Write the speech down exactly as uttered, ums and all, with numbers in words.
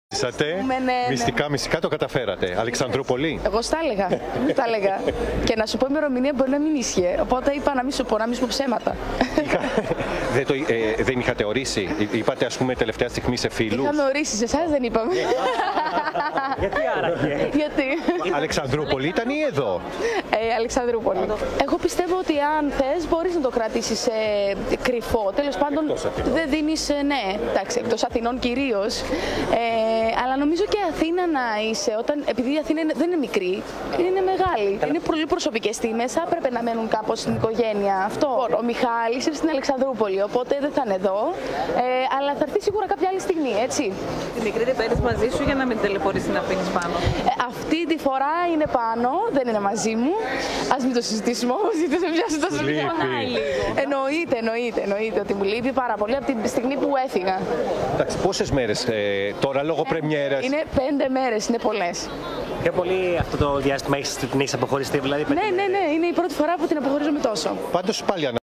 Είσατε, Ναι, ναι. μυστικά, μυστικά το καταφέρατε. Αλεξανδρούπολη. Εγώ στα έλεγα. Τα έλεγα. Και να σου πω ημερομηνία μπορεί να μην ίσχυε. Οπότε είπα να μην σου πω, να μην σου πω ψέματα. Είχα... δεν, το, ε, δεν είχατε ορίσει. Είπατε, ας πούμε, τελευταία στιγμή σε φίλους. Είχαμε ορίσει, σε εσάς δεν είπαμε. Γιατί άραγε? Γιατί. Αλεξανδρούπολη ήταν ή εδώ? Ε, Αλεξανδρούπολη. Εγώ πιστεύω ότι αν θες μπορείς να το κρατήσεις ε, κρυφό. Τέλος πάντων δεν δίνεις, ε, ναι, εντάξει, εκτός Αθηνών κυρίως. Ε, αλλά νομίζω και Αθήνα να είσαι, όταν, επειδή η Αθήνα είναι, δεν είναι μικρή, είναι μεγάλη. Είναι πολύ προσωπικές στιγμές, θα έπρεπε να μένουν κάπως στην οικογένεια. Αυτό. Ο Μιχάλης είναι στην Αλεξανδρούπολη, οπότε δεν θα είναι εδώ. Ε, αλλά θα έρθει σίγουρα κάποια άλλη στιγμή, έτσι. Τη μικρή την παίρνεις μαζί σου για να μην τελεπορείς την αφήνεις πάνω? Ε, αυτή τη φορά είναι πάνω, δεν είναι μαζί μου. Ας μην το συζητήσουμε όμως, γιατί δεν πιάσει τόσο λίγο. Εννοείται, εννοείται, εννοείται ότι μου λείπει πάρα πολύ από τη στιγμή που έφυγα. Εντάξει, πόσες μέρες ε, τώρα λόγω πρεμιέρας? Είναι πέντε μέρες, είναι πολλές. Πιο πολύ αυτό το διάστημα έχεις, την έχεις αποχωριστεί, δηλαδή. Ναι, ναι, ναι, είναι η πρώτη φορά που την αποχωρίζομαι τόσο. Πάντως πάλι